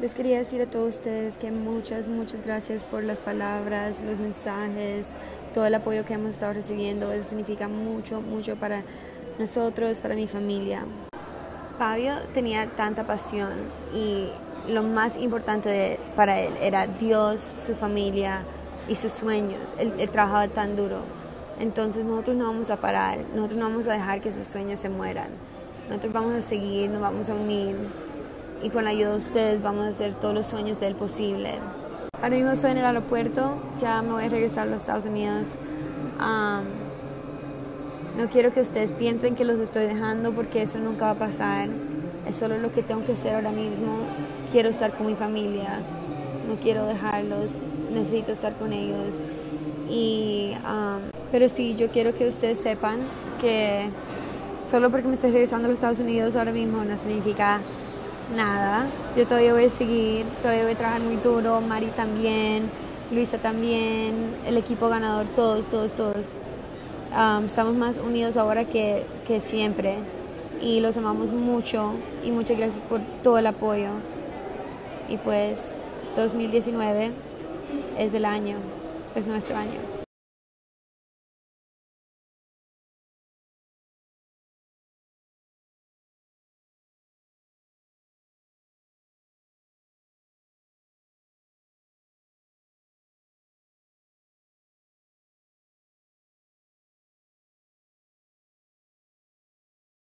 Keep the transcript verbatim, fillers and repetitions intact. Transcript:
Les quería decir a todos ustedes que muchas, muchas gracias por las palabras, los mensajes, todo el apoyo que hemos estado recibiendo. Eso significa mucho, mucho para nosotros, para mi familia. Fabio tenía tanta pasión y lo más importante de, para él era Dios, su familia y sus sueños. Él, él trabajaba tan duro. Entonces nosotros no vamos a parar, nosotros no vamos a dejar que sus sueños se mueran. Nosotros vamos a seguir, nos vamos a unir y con la ayuda de ustedes vamos a hacer todos los sueños de él posible. Ahora mismo estoy en el aeropuerto, ya me voy a regresar a los Estados Unidos. Um, no quiero que ustedes piensen que los estoy dejando porque eso nunca va a pasar. Es solo lo que tengo que hacer ahora mismo. Quiero estar con mi familia, no quiero dejarlos, necesito estar con ellos. Y, um, pero sí, yo quiero que ustedes sepan que solo porque me estoy regresando a los Estados Unidos ahora mismo no significa nada. Yo todavía voy a seguir, todavía voy a trabajar muy duro, Mari también, Luisa también, el equipo ganador, todos, todos, todos. Um, estamos más unidos ahora que, que siempre y los amamos mucho y muchas gracias por todo el apoyo. Y pues dos mil diecinueve es el año, es nuestro año.